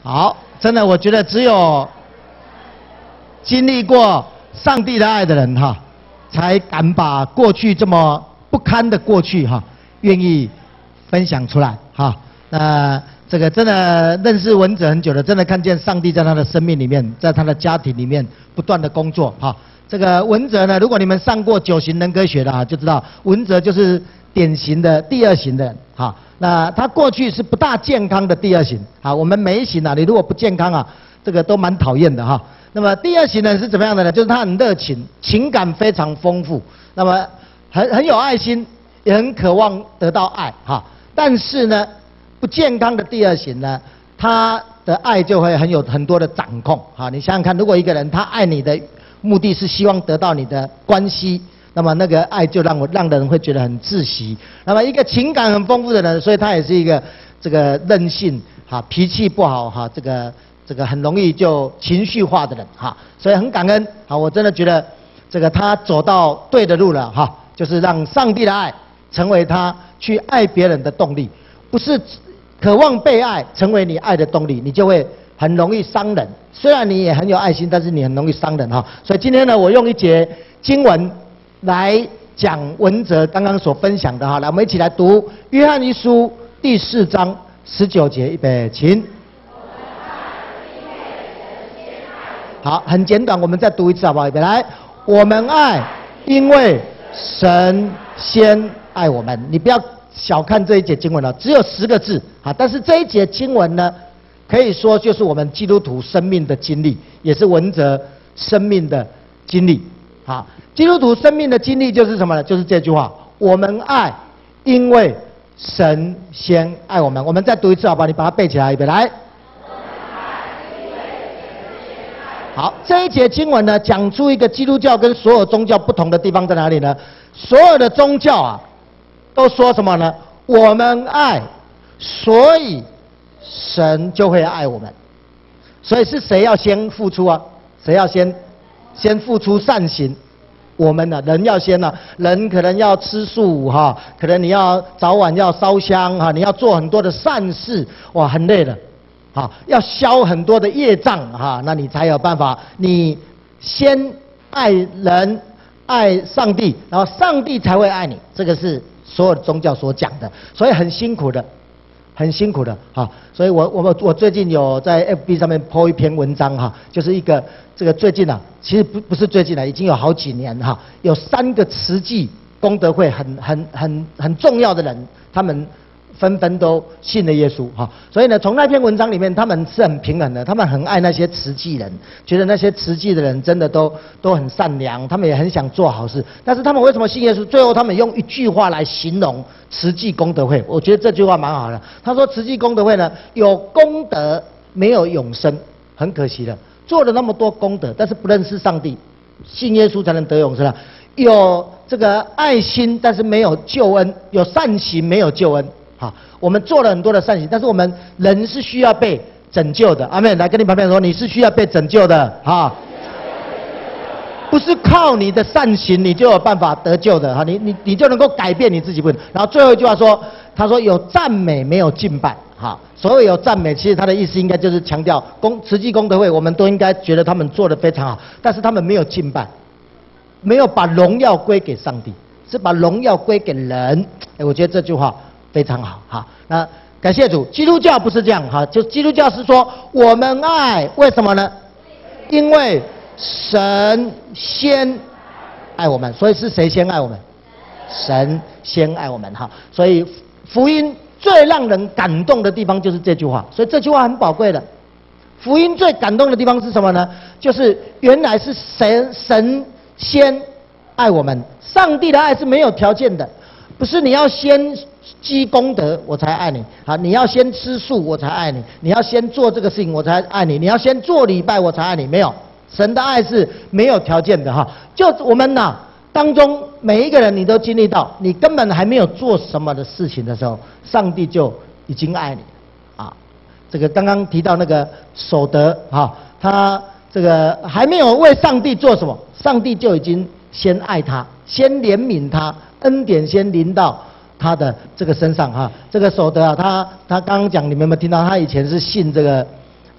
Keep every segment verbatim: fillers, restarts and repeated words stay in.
好，真的，我觉得只有经历过上帝的爱的人哈，才敢把过去这么不堪的过去哈，愿意分享出来哈。那这个真的认识文哲很久了，真的看见上帝在他的生命里面，在他的家庭里面不断的工作哈。这个文哲呢，如果你们上过九型人格学的啊，就知道文哲就是典型的第二型的人哈。那他过去是不大健康的第二型啊，我们每一型啊，你如果不健康啊，这个都蛮讨厌的哈。那么第二型呢是怎么样的呢？就是他很热情，情感非常丰富，那么很很有爱心，也很渴望得到爱哈。但是呢，不健康的第二型呢，他的爱就会很有很多的掌控哈。你想想看，如果一个人他爱你的目的是希望得到你的关系，那么那个爱就让我让人会觉得很窒息。那么一个情感很丰富的人，所以他也是一个这个任性哈，脾气不好哈，这个这个很容易就情绪化的人哈。所以很感恩啊，我真的觉得这个他走到对的路了哈，就是让上帝的爱成为他去爱别人的动力，不是渴望被爱成为你爱的动力，你就会很容易伤人。虽然你也很有爱心，但是你很容易伤人哈。所以今天呢，我用一节经文来讲文哲刚刚所分享的哈，来我们一起来读约翰一书第四章十九节，预备，请。好，很简短，我们再读一次好不好？预备，来，我们爱，因为神先爱我们。你不要小看这一节经文了，只有十个字啊，但是这一节经文呢，可以说就是我们基督徒生命的经历，也是文哲生命的经历。好，基督徒生命的经历就是什么呢？就是这句话：我们爱，因为神先爱我们。我们再读一次好不好？你把它背起来，预备，来。好，这一节经文呢，讲出一个基督教跟所有宗教不同的地方在哪里呢？所有的宗教啊，都说什么呢？我们爱，所以神就会爱我们。所以是谁要先付出啊？谁要先先付出善行？我们呢、啊，人要先呢、啊，人可能要吃素哈，可能你要早晚要烧香哈，你要做很多的善事，哇，很累的。好，要消很多的业障哈，那你才有办法。你先爱人、爱上帝，然后上帝才会爱你。这个是所有的宗教所讲的，所以很辛苦的，很辛苦的哈。所以我我我最近有在 F B 上面 po 一篇文章哈，就是一个这个最近啊，其实不不是最近了，已经有好几年哈，有三个慈济功德会很很很很重要的人，他们纷纷都信了耶稣哈，所以呢，从那篇文章里面，他们是很平衡的，他们很爱那些慈济人，觉得那些慈济的人真的都都很善良，他们也很想做好事。但是他们为什么信耶稣？最后他们用一句话来形容慈济功德会，我觉得这句话蛮好的。他说慈济功德会呢，有功德没有永生，很可惜的，做了那么多功德，但是不认识上帝，信耶稣才能得永生啊。有这个爱心，但是没有救恩；有善行，没有救恩。好，我们做了很多的善行，但是我们人是需要被拯救的。阿们，来跟你旁边说，你是需要被拯救的哈，不是靠你的善行你就有办法得救的哈，你你你就能够改变你自己不能。然后最后一句话说，他说有赞美没有敬拜哈，所谓有赞美，其实他的意思应该就是强调公慈济功德会，我们都应该觉得他们做得非常好，但是他们没有敬拜，没有把荣耀归给上帝，是把荣耀归给人。哎，我觉得这句话非常好哈，那感谢主，基督教不是这样哈，就基督教是说我们爱，为什么呢？因为神先爱我们，所以是谁先爱我们？神先爱我们哈，所以福音最让人感动的地方就是这句话，所以这句话很宝贵的。福音最感动的地方是什么呢？就是原来是神神先爱我们，上帝的爱是没有条件的，不是你要先积功德我才爱你啊！你要先吃素我才爱你，你要先做这个事情我才爱你，你要先做礼拜我才爱你。没有，神的爱是没有条件的哈。就我们呐、啊、当中每一个人，你都经历到，你根本还没有做什么的事情的时候，上帝就已经爱你啊。这个刚刚提到那个守德啊，他这个还没有为上帝做什么，上帝就已经先爱他，先怜悯他，恩典先临到他的这个身上哈，这个守德啊，他他刚刚讲，你们有没有听到？他以前是信这个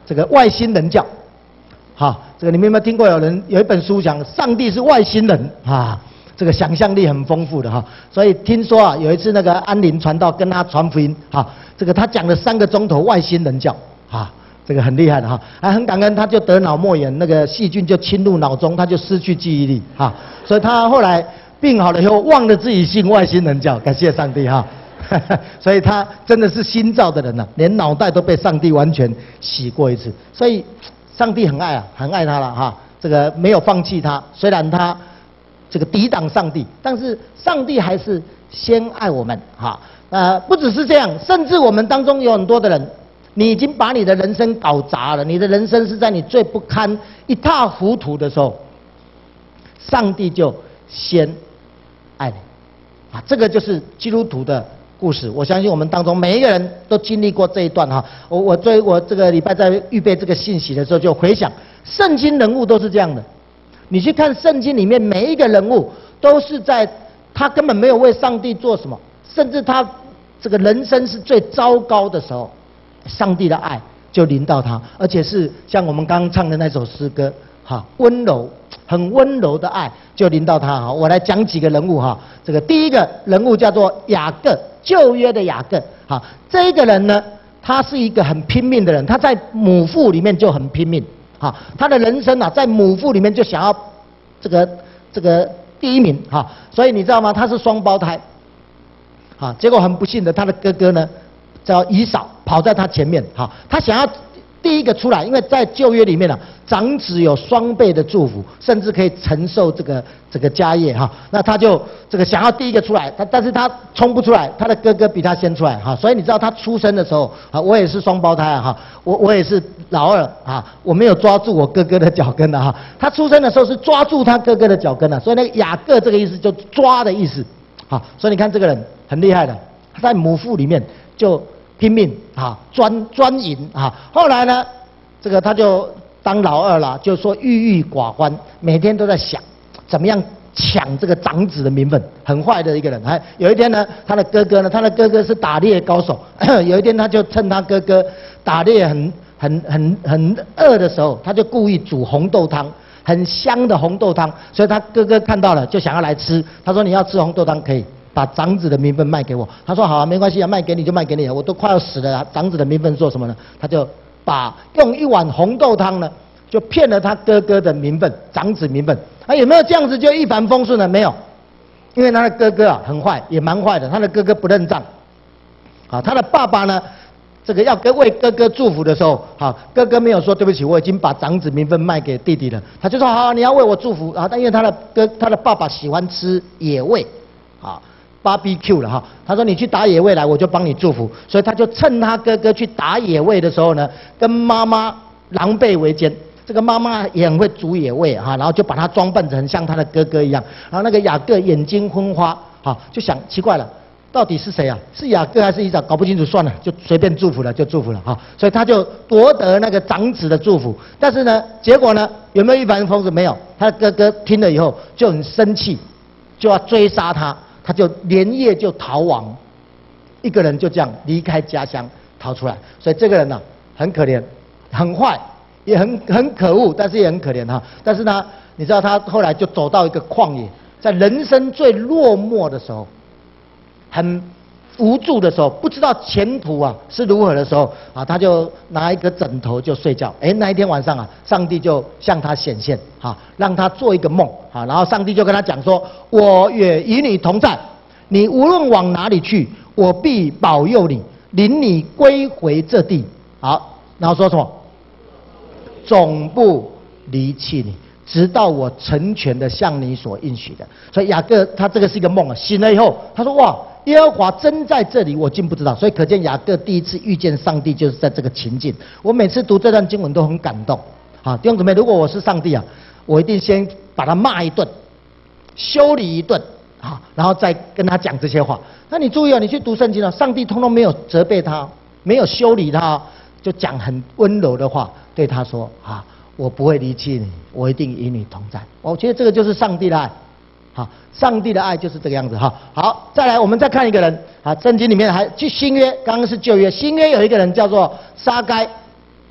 这个外星人教。好，这个你们有没有听过有人有一本书讲上帝是外星人啊？这个想象力很丰富的哈。所以听说啊，有一次那个安林传道跟他传福音，哈，这个他讲了三个钟头外星人教，哈，这个很厉害的哈。还很感恩，他就得脑膜炎，那个细菌就侵入脑中，他就失去记忆力，哈，所以他后来病好了以后忘了自己信外星人教，感谢上帝哈。所以他真的是新造的人呐、啊，连脑袋都被上帝完全洗过一次，所以。上帝很爱啊，很爱他了哈，这个没有放弃他。虽然他这个抵挡上帝，但是上帝还是先爱我们哈。呃，不只是这样，甚至我们当中有很多的人，你已经把你的人生搞砸了，你的人生是在你最不堪、一塌糊涂的时候，上帝就先爱你啊。这个就是基督徒的故事，我相信我们当中每一个人都经历过这一段哈。我我最我这个礼拜在预备这个信息的时候，就回想圣经人物都是这样的。你去看圣经里面每一个人物，都是在他根本没有为上帝做什么，甚至他这个人生是最糟糕的时候，上帝的爱就临到他，而且是像我们刚刚唱的那首诗歌，哈，温柔。很温柔的爱就临到他哈，我来讲几个人物哈。这个第一个人物叫做雅各，旧约的雅各。哈，这一个人呢，他是一个很拼命的人，他在母腹里面就很拼命。哈，他的人生啊，在母腹里面就想要这个这个第一名哈，所以你知道吗？他是双胞胎。啊，结果很不幸的，他的哥哥呢叫以扫，跑在他前面。哈，他想要第一个出来，因为在旧约里面啊，长子有双倍的祝福，甚至可以承受这个这个家业哈。那他就这个想要第一个出来，他但是他冲不出来，他的哥哥比他先出来哈。所以你知道他出生的时候啊，我也是双胞胎啊哈，我我也是老二啊，我没有抓住我哥哥的脚跟的哈。他出生的时候是抓住他哥哥的脚跟的，所以那个雅各这个意思就抓的意思。好，所以你看这个人很厉害的，他在母腹里面就。拼命啊，专专营啊！后来呢，这个他就当老二了，就说郁郁寡欢，每天都在想怎么样抢这个长子的名分，很坏的一个人。还有一天呢，他的哥哥呢，他的哥哥是打猎高手，有一天他就趁他哥哥打猎很很很很饿的时候，他就故意煮红豆汤，很香的红豆汤，所以他哥哥看到了就想要来吃。他说：“你要吃红豆汤可以。”把长子的名分卖给我，他说好啊，没关系啊，卖给你就卖给你了，我都快要死了啊，长子的名分做什么呢？他就把用一碗红豆汤呢，就骗了他哥哥的名分，长子名分。啊，有没有这样子就一帆风顺呢？没有，因为他的哥哥啊很坏，也蛮坏的，他的哥哥不认账。啊，他的爸爸呢，这个要跟为哥哥祝福的时候，好，哥哥没有说对不起，我已经把长子名分卖给弟弟了，他就说好，你要为我祝福啊，但因为他的哥他的爸爸喜欢吃野味，啊。B B Q 了哈，他说你去打野味来，我就帮你祝福，所以他就趁他哥哥去打野味的时候呢，跟妈妈狼狈为奸。这个妈妈也很会煮野味哈，然后就把他装扮成像他的哥哥一样。然后那个雅各眼睛昏花，哈，就想奇怪了，到底是谁啊？是雅各还是以扫？搞不清楚，算了，就随便祝福了，就祝福了哈。所以他就夺得那个长子的祝福。但是呢，结果呢，有没有一帆风顺？没有，他的哥哥听了以后就很生气，就要追杀他。他就连夜就逃亡，一个人就这样离开家乡逃出来。所以这个人呢、啊、很可怜，很坏，也很很可恶，但是也很可怜哈。但是呢，你知道他后来就走到一个旷野，在人生最落寞的时候，很无助的时候，不知道前途啊是如何的时候啊，他就拿一个枕头就睡觉。哎，那一天晚上啊，上帝就向他显现，哈，让他做一个梦，哈，然后上帝就跟他讲说：“我也与你同在，你无论往哪里去，我必保佑你，领你归回这地。”好，然后说什么？总不离弃你，直到我成全的向你所应许的。所以雅各他这个是一个梦啊，醒了以后，他说：“哇！”耶和华真在这里，我竟不知道。所以可见雅各第一次遇见上帝，就是在这个情境。我每次读这段经文都很感动。啊，弟兄姊妹，如果我是上帝啊，我一定先把他骂一顿，修理一顿，啊，然后再跟他讲这些话。那你注意啊，你去读圣经啊，上帝通通没有责备他，没有修理他，就讲很温柔的话对他说：“啊，我不会离弃你，我一定与你同在。”我觉得这个就是上帝的爱。好，上帝的爱就是这个样子哈。好，再来我们再看一个人啊，圣经里面还去新约，刚刚是旧约，新约有一个人叫做撒该。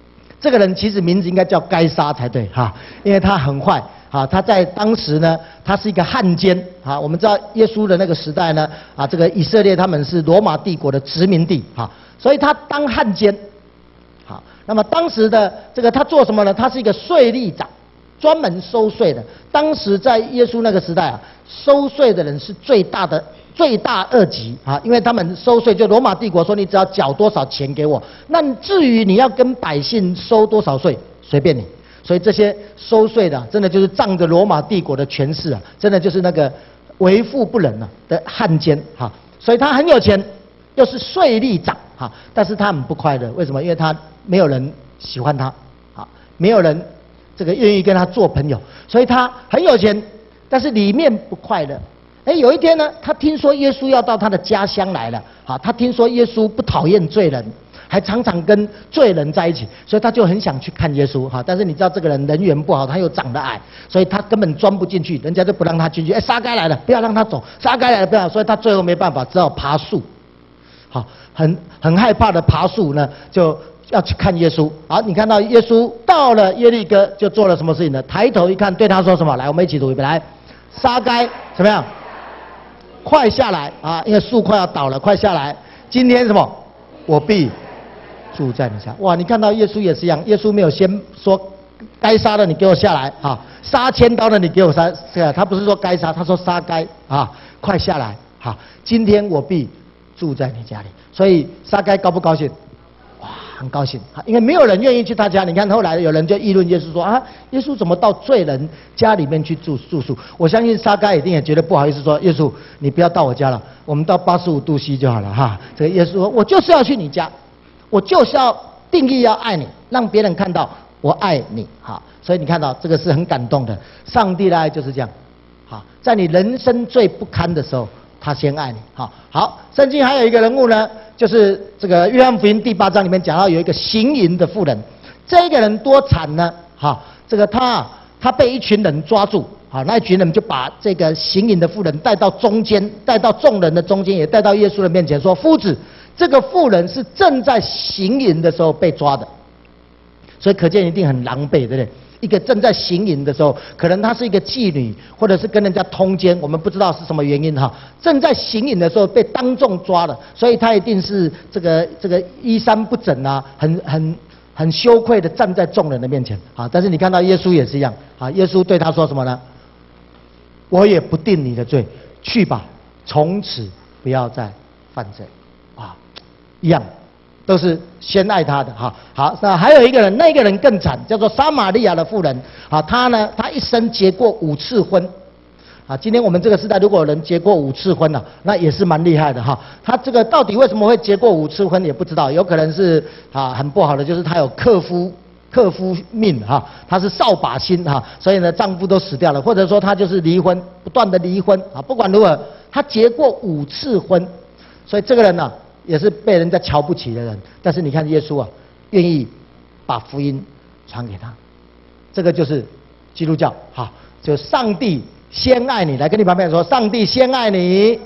这个人其实名字应该叫该杀才对哈，因为他很坏。 啊，他在当时呢，他是一个汉奸啊。我们知道耶稣的那个时代呢，啊，这个以色列他们是罗马帝国的殖民地啊，所以他当汉奸。好，那么当时的这个他做什么呢？他是一个税吏长，专门收税的。当时在耶稣那个时代啊，收税的人是最大的罪大恶极啊，因为他们收税，就罗马帝国说你只要缴多少钱给我，那至于你要跟百姓收多少税，随便你。 所以这些收税的、啊，真的就是仗着罗马帝国的权势啊，真的就是那个为富不仁啊的汉奸哈。所以他很有钱，又是税吏长哈，但是他很不快乐。为什么？因为他没有人喜欢他，啊，没有人这个愿意跟他做朋友，所以他很有钱，但是里面不快乐。哎，有一天呢，他听说耶稣要到他的家乡来了，啊，他听说耶稣不讨厌罪人。 还常常跟罪人在一起，所以他就很想去看耶稣哈。但是你知道这个人人缘不好，他又长得矮，所以他根本钻不进去，人家就不让他进去。哎，撒该来了，不要让他走，撒该来了不要，所以他最后没办法，只好爬树，好，很很害怕的爬树呢，就要去看耶稣。好，你看到耶稣到了耶利哥，就做了什么事情呢？抬头一看，对他说什么？来，我们一起读一遍。来，撒该怎么样？快下来啊！因为树快要倒了，快下来。今天什么？我必 住在你家。哇！你看到耶稣也是一样，耶稣没有先说该杀的你给我下来啊，杀千刀的你给我杀，这个他不是说该杀，他说杀该啊，快下来哈！今天我必住在你家里。所以杀该高不高兴？哇，很高兴啊，因为没有人愿意去他家。你看后来有人就议论耶稣说啊，耶稣怎么到罪人家里面去住住宿？我相信杀该一定也觉得不好意思说，耶稣你不要到我家了，我们到八十五度 C 就好了哈。这个耶稣说，我就是要去你家。 我就是要定义要爱你，让别人看到我爱你，哈，所以你看到这个是很感动的。上帝的爱就是这样，好，在你人生最不堪的时候，他先爱你，好。好，圣经还有一个人物呢，就是这个约翰福音第八章里面讲到有一个行淫的妇人，这个人多惨呢，哈，这个他他被一群人抓住，好，那一群人就把这个行淫的妇人带到中间，带到众人的中间，也带到耶稣的面前，说：“夫子。” 这个妇人是正在行淫的时候被抓的，所以可见一定很狼狈，对不对？一个正在行淫的时候，可能她是一个妓女，或者是跟人家通奸，我们不知道是什么原因哈。正在行淫的时候被当众抓了，所以她一定是这个这个衣衫不整啊，很很很羞愧的站在众人的面前啊。但是你看到耶稣也是一样啊，耶稣对她说什么呢？我也不定你的罪，去吧，从此不要再犯罪。 啊，一样，都是先爱他的哈。好，那还有一个人，那个人更惨，叫做撒玛利亚的妇人。啊，他呢，他一生结过五次婚。啊，今天我们这个时代，如果有人结过五次婚呢、啊，那也是蛮厉害的哈。他这个到底为什么会结过五次婚，也不知道，有可能是啊很不好的，就是他有克夫。 克夫命哈，他是扫把星哈，所以呢，丈夫都死掉了，或者说他就是离婚，不断的离婚啊。不管如何，他结过五次婚，所以这个人呢、啊，也是被人家瞧不起的人。但是你看耶稣啊，愿意把福音传给他，这个就是基督教哈，就上帝先爱你，来跟你旁边说，上帝先爱你。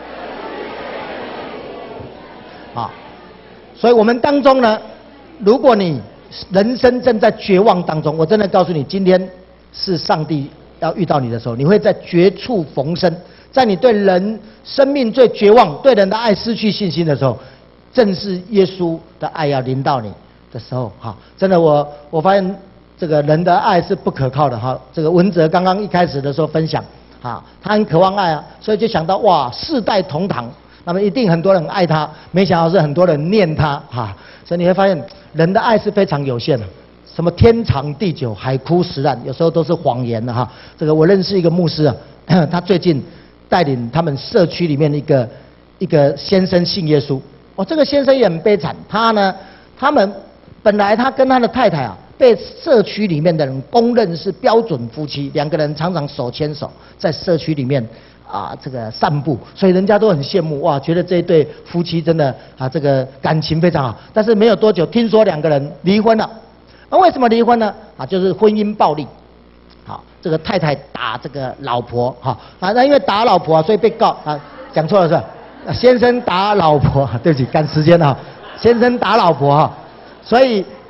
啊，所以我们当中呢，如果你 人生正在绝望当中，我真的告诉你，今天是上帝要遇到你的时候，你会在绝处逢生，在你对人生命最绝望、对人的爱失去信心的时候，正是耶稣的爱要临到你的时候。哈，真的我，我我发现这个人的爱是不可靠的。哈，这个文哲刚刚一开始的时候分享，啊，他很渴望爱啊，所以就想到哇，世代同堂。 那么一定很多人爱他，没想到是很多人念他哈，所以你会发现人的爱是非常有限的，什么天长地久、海枯石烂，有时候都是谎言的哈。这个我认识一个牧师啊，他最近带领他们社区里面的一个一个先生信耶稣，哦，这个先生也很悲惨，他呢，他们本来他跟他的太太啊，被社区里面的人公认是标准夫妻，两个人常常手牵手在社区里面。 啊，这个散步，所以人家都很羡慕哇，觉得这一对夫妻真的啊，这个感情非常好。但是没有多久，听说两个人离婚了。那、啊、为什么离婚呢？啊，就是婚姻暴力。好，这个太太打这个老婆，哈啊，那因为打老婆啊，所以被告啊，讲错了是吧？先生打老婆，对不起，赶时间了哈。先生打老婆哈，所以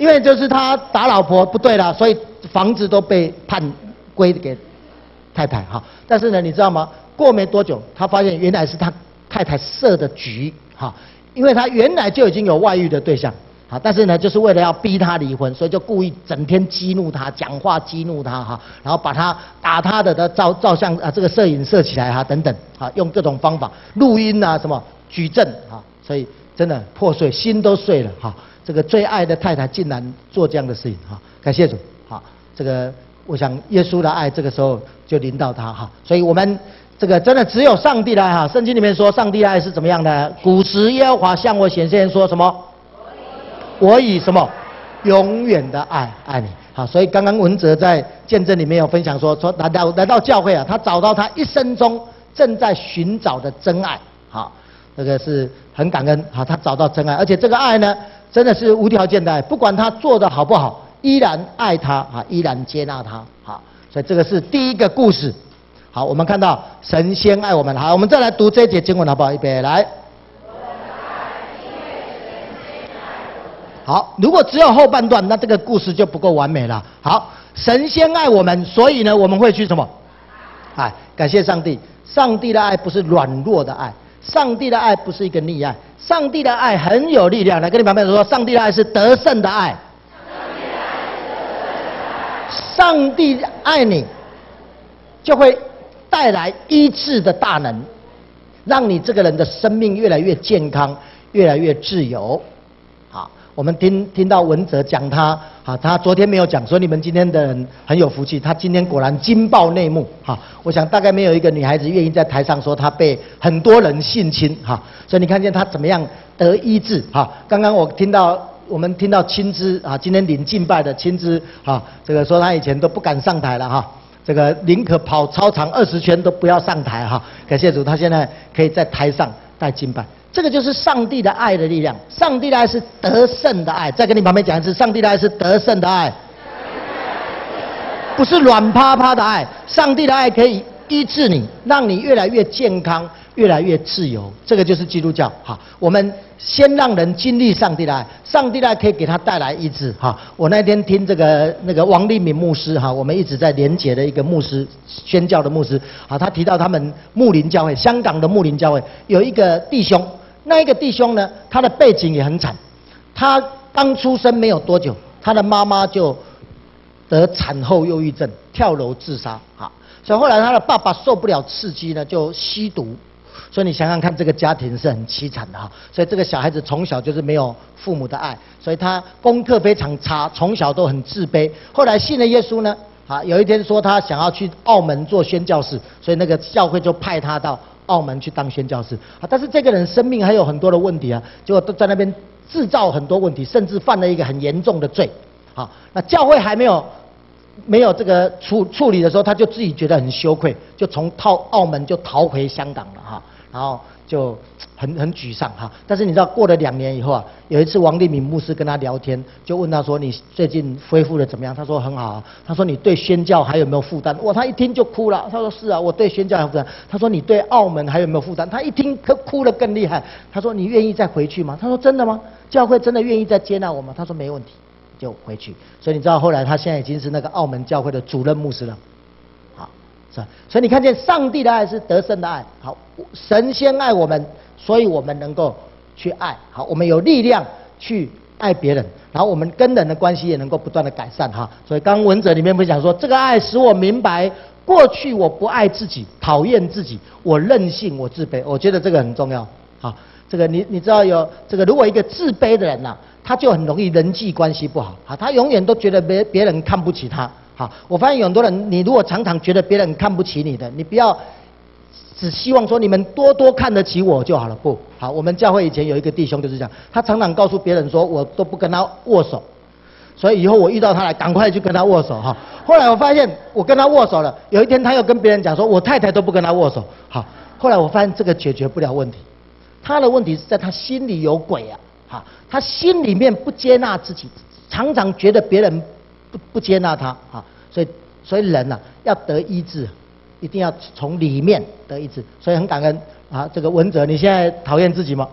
因为就是他打老婆不对了，所以房子都被判归给太太哈。但是呢，你知道吗？过没多久，他发现原来是他太太设的局哈，因为他原来就已经有外遇的对象。啊，但是呢，就是为了要逼他离婚，所以就故意整天激怒他，讲话激怒他哈，然后把他打他的的照照相啊，这个摄影摄起来哈，等等啊，用各种方法录音啊，什么举证啊，所以真的破碎，心都碎了哈。这个最爱的太太竟然做这样的事情哈，感谢主哈。这个我想耶稣的爱这个时候就临到他哈，所以我们这个真的只有上帝的爱哈。圣经里面说上帝的爱是怎么样的？古时耶和华向我显现说什么？我以什么永远的爱爱你？好，所以刚刚文哲在见证里面有分享说，说来到来到教会啊，他找到他一生中正在寻找的真爱。好，这个是很感恩。好，他找到真爱，而且这个爱呢，真的是无条件的爱，不管他做的好不好，依然爱他啊，依然接纳他。好，所以这个是第一个故事。好，我们看到神先爱我们。好，我们再来读这一节经文好不好？预备来。好，如果只有后半段，那这个故事就不够完美了。好，神先爱我们，所以呢，我们会去什么？哎，感谢上帝，上帝的爱不是软弱的爱，上帝的爱不是一个溺爱，上帝的爱很有力量。来跟你旁边说，上帝的爱是得胜的爱。上帝爱你，就会带来医治的大能，让你这个人的生命越来越健康，越来越自由。好。我们听听到文哲讲他，啊，他昨天没有讲，所以你们今天的人很有福气。他今天果然惊爆内幕，哈，我想大概没有一个女孩子愿意在台上说她被很多人性侵，哈，所以你看见她怎么样得医治，哈。刚刚我听到我们听到青枝啊，今天领敬拜的青枝啊，这个说她以前都不敢上台了哈，这个宁可跑操场二十圈都不要上台哈。感谢主，她现在可以在台上带敬拜。这个就是上帝的爱的力量，上帝的爱是得胜的爱。再跟你旁边讲一次，上帝的爱是得胜的爱，不是软趴趴的爱。上帝的爱可以医治你，让你越来越健康，越来越自由。这个就是基督教。好，我们先让人经历上帝的爱，上帝的爱可以给他带来医治。哈，我那天听这个那个王立敏牧师哈，我们一直在连结的一个牧师，宣教的牧师。好，他提到他们牧灵教会，香港的牧灵教会有一个弟兄。那一个弟兄呢，他的背景也很惨，他刚出生没有多久，他的妈妈就得产后忧郁症，跳楼自杀啊。所以后来他的爸爸受不了刺激呢，就吸毒。所以你想想看，这个家庭是很凄惨的哈。所以这个小孩子从小就是没有父母的爱，所以他功课非常差，从小都很自卑。后来信了耶稣呢，啊，有一天说他想要去澳门做宣教士，所以那个教会就派他到澳门去当宣教士啊，但是这个人生命还有很多的问题啊，结果都在那边制造很多问题，甚至犯了一个很严重的罪啊。那教会还没有没有这个处处理的时候，他就自己觉得很羞愧，就从逃澳门就逃回香港了哈，然后就很很沮丧哈。但是你知道，过了两年以后啊，有一次王立敏牧师跟他聊天，就问他说：“你最近恢复的怎么样？”他说：“很好啊。”他说：“你对宣教还有没有负担？”哇，他一听就哭了。他说：“是啊，我对宣教有负担。”他说：“你对澳门还有没有负担？”他一听他哭得更厉害。他说：“你愿意再回去吗？”他说：“真的吗？教会真的愿意再接纳我吗？”他说：“没问题，就回去。”所以你知道后来他现在已经是那个澳门教会的主任牧师了。好，是吧？所以你看见上帝的爱是得胜的爱。好，神先爱我们。所以我们能够去爱，好，我们有力量去爱别人，然后我们跟人的关系也能够不断的改善哈。所以刚刚文哲里面不是讲说，这个爱使我明白，过去我不爱自己，讨厌自己，我任性，我自卑。我觉得这个很重要。好，这个你你知道有这个，如果一个自卑的人呐、啊，他就很容易人际关系不好，好，他永远都觉得别别人看不起他。好，我发现有很多人，你如果常常觉得别人看不起你的，你不要只希望说你们多多看得起我就好了，不好。我们教会以前有一个弟兄就是这样，他常常告诉别人说，我都不跟他握手，所以以后我遇到他来，赶快去跟他握手哈。后来我发现我跟他握手了，有一天他又跟别人讲说，我太太都不跟他握手。好，后来我发现这个解决不了问题，他的问题是在他心里有鬼啊，哈，他心里面不接纳自己，常常觉得别人不不接纳他啊，所以所以人呐、啊、要得医治。一定要从里面得医治，所以很感恩啊！这个文哲，你现在讨厌自己吗？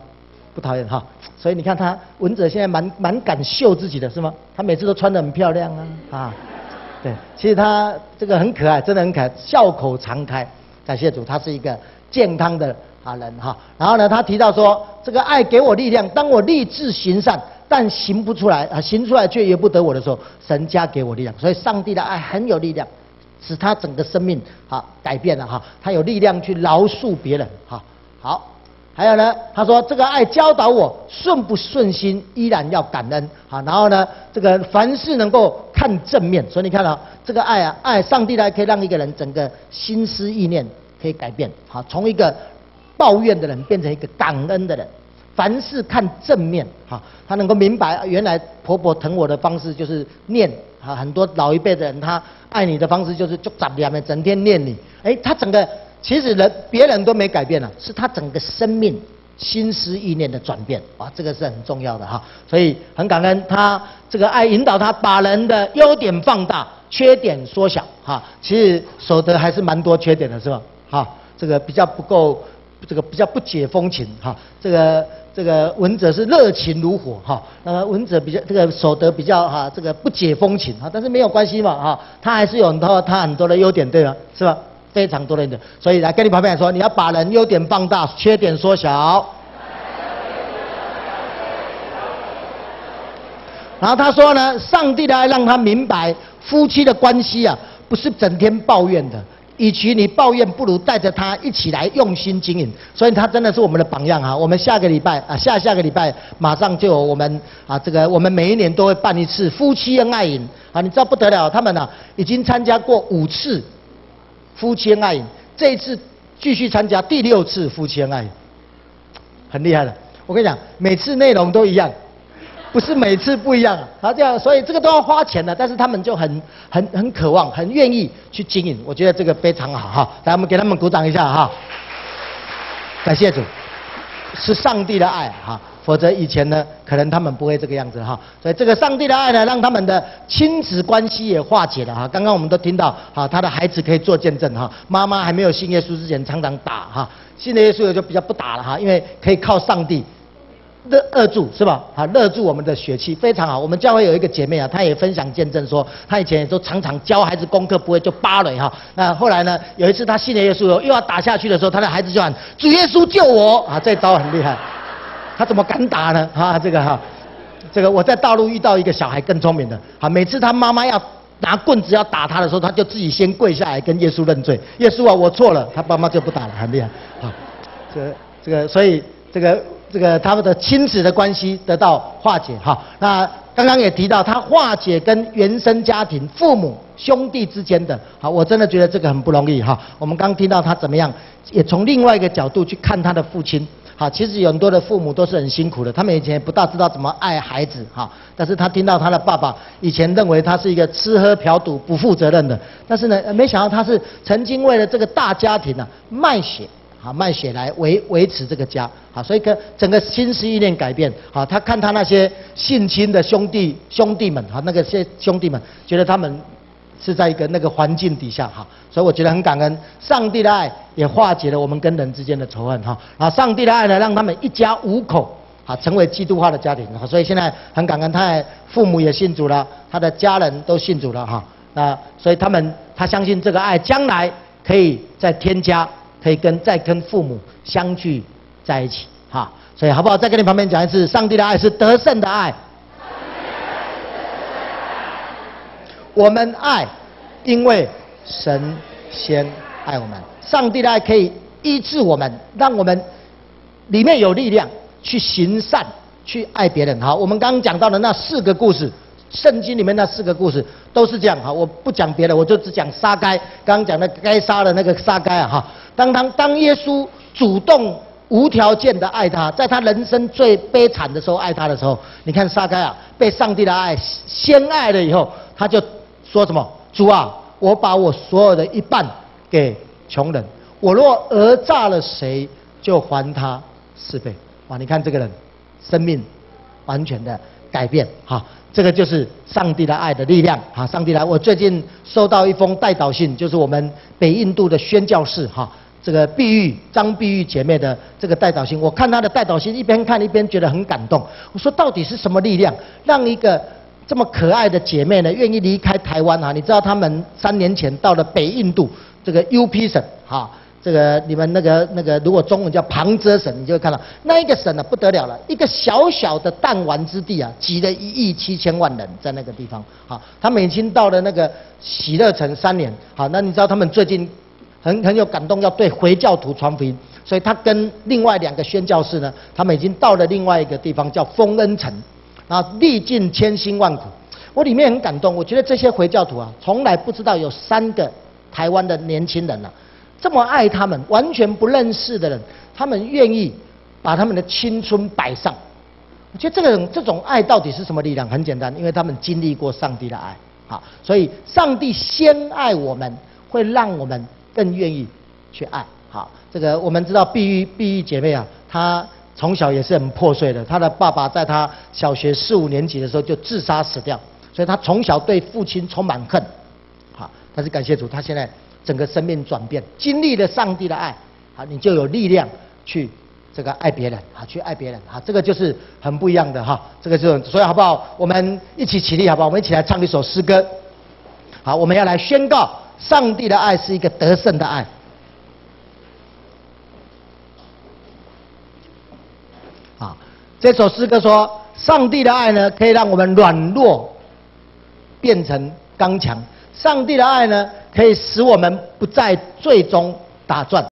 不讨厌哈。所以你看他文哲现在蛮蛮敢秀自己的是吗？他每次都穿得很漂亮啊啊，对，其实他这个很可爱，真的很可爱，笑口常开。感谢主，他是一个健康的啊人哈。然后呢，他提到说，这个爱给我力量，当我立志行善，但行不出来啊，行出来却由不得我的时候，神加给我力量。所以上帝的爱很有力量，使他整个生命啊改变了哈，他有力量去饶恕别人哈。好。还有呢，他说这个爱教导我顺不顺心依然要感恩啊。然后呢，这个凡事能够看正面，所以你看到、啊、这个爱啊，爱上帝的爱可以让一个人整个心思意念可以改变，好，从一个抱怨的人变成一个感恩的人。凡事看正面，哈，他能够明白原来婆婆疼我的方式就是念，啊，很多老一辈的人他爱你的方式就是就杂念，整天念你，哎，他整个。其实人别人都没改变了，是他整个生命心思意念的转变啊，这个是很重要的哈。所以很感恩他这个爱引导他把人的优点放大，缺点缩小哈。其实守德还是蛮多缺点的是吧？哈，这个比较不够，这个比较不解风情哈。这个这个文哲是热情如火哈，那么文哲比较这个守德比较哈，这个不解风情哈，但是没有关系嘛哈，他还是有很多他很多的优点对吗？是吧？非常多人的，所以来跟你旁边来说，你要把人优点放大，缺点缩小。然后他说呢，上帝的爱让他明白，夫妻的关系啊，不是整天抱怨的，与其你抱怨，不如带着他一起来用心经营。所以他真的是我们的榜样啊！我们下个礼拜啊，下下个礼拜马上就有我们啊，这个我们每一年都会办一次夫妻恩爱营啊，你知道不得了，他们啊已经参加过五次。夫妻恩爱营，这一次继续参加第六次夫妻恩爱营，很厉害的。我跟你讲，每次内容都一样，不是每次不一样啊。这样，所以这个都要花钱的，但是他们就很很很渴望，很愿意去经营。我觉得这个非常好哈，来，我们给他们鼓掌一下哈。感谢主，是上帝的爱哈。否则以前呢，可能他们不会这个样子哈。所以这个上帝的爱呢，让他们的亲子关系也化解了哈。刚刚我们都听到哈，他的孩子可以做见证哈。妈妈还没有信耶稣之前，常常打哈；信了耶稣就比较不打了哈，因为可以靠上帝勒扼住是吧？啊，勒住我们的血气，非常好。我们教会有一个姐妹啊，她也分享见证说，她以前也都常常教孩子功课不会就扒了哈。那后来呢，有一次她信了耶稣又要打下去的时候，她的孩子就喊主耶稣救我啊，这招很厉害。他怎么敢打呢？哈，这个哈，这个我在大陆遇到一个小孩更聪明的，哈，每次他妈妈要拿棍子要打他的时候，他就自己先跪下来跟耶稣认罪。耶稣啊，我错了，他妈妈就不打了，很厉害。好，这个这个，所以这个这个他们的亲子的关系得到化解哈。那刚刚也提到，他化解跟原生家庭、父母、兄弟之间的，好，我真的觉得这个很不容易哈。我们刚听到他怎么样，也从另外一个角度去看他的父亲。好，其实有很多的父母都是很辛苦的，他们以前也不大知道怎么爱孩子哈。但是他听到他的爸爸以前认为他是一个吃喝嫖赌不负责任的，但是呢，没想到他是曾经为了这个大家庭呢、啊、卖血，好卖血来维维持这个家，好，所以跟整个心思意念改变，好，他看他那些性侵的兄弟兄弟们，好那个些兄弟们觉得他们。是在一个那个环境底下哈，所以我觉得很感恩，上帝的爱也化解了我们跟人之间的仇恨哈。啊，上帝的爱呢，让他们一家五口啊成为基督化的家庭哈，所以现在很感恩，他父母也信主了，他的家人都信主了哈。那所以他们他相信这个爱将来可以再添加，可以跟再跟父母相聚在一起哈。所以好不好？再跟你旁边讲一次，上帝的爱是得胜的爱。我们爱，因为神先爱我们。上帝的爱可以医治我们，让我们里面有力量去行善，去爱别人。好，我们刚刚讲到的那四个故事，圣经里面那四个故事都是这样。好，我不讲别的，我就只讲撒该。刚刚讲的该杀的那个撒该啊，哈，当当当耶稣主动无条件的爱他，在他人生最悲惨的时候爱他的时候，你看撒该啊，被上帝的爱先爱了以后，他就说什么？主啊，我把我所有的一半给穷人，我若讹诈了谁，就还他四倍。哇，你看这个人，生命完全的改变哈，这个就是上帝的爱的力量哈。上帝的爱，我最近收到一封代祷信，就是我们北印度的宣教士哈， 这个碧玉张碧玉姐妹的这个代祷信，我看她的代祷信，一边看一边觉得很感动。我说到底是什么力量，让一个这么可爱的姐妹呢，愿意离开台湾啊？你知道他们三年前到了北印度这个 U P 省哈。这个你们那个那个，如果中文叫旁遮省，你就会看到那一个省呢、啊、不得了了，一个小小的弹丸之地啊，挤了一亿七千万人在那个地方。好，他们已经到了那个喜乐城三年。好，那你知道他们最近很很有感动，要对回教徒传福音，所以他跟另外两个宣教士呢，他们已经到了另外一个地方叫丰恩城，然后历尽千辛万苦。我里面很感动，我觉得这些回教徒啊，从来不知道有三个台湾的年轻人啊。这么爱他们，完全不认识的人，他们愿意把他们的青春摆上。我觉得这种这种爱到底是什么力量？很简单，因为他们经历过上帝的爱，好，所以上帝先爱我们，会让我们更愿意去爱。好，这个我们知道碧玉碧玉姐妹啊，她从小也是很破碎的，她的爸爸在她小学四五年级的时候就自杀死掉，所以她从小对父亲充满恨。好，但是感谢主，她现在整个生命转变，经历了上帝的爱，好，你就有力量去这个爱别人，好，去爱别人，好，这个就是很不一样的哈，这个就所以好不好？我们一起起立，好不好？我们一起来唱一首诗歌。好，我们要来宣告上帝的爱是一个得胜的爱。啊，这首诗歌说，上帝的爱呢，可以让我们软弱变成刚强。上帝的爱呢，可以使我们不在最终打转。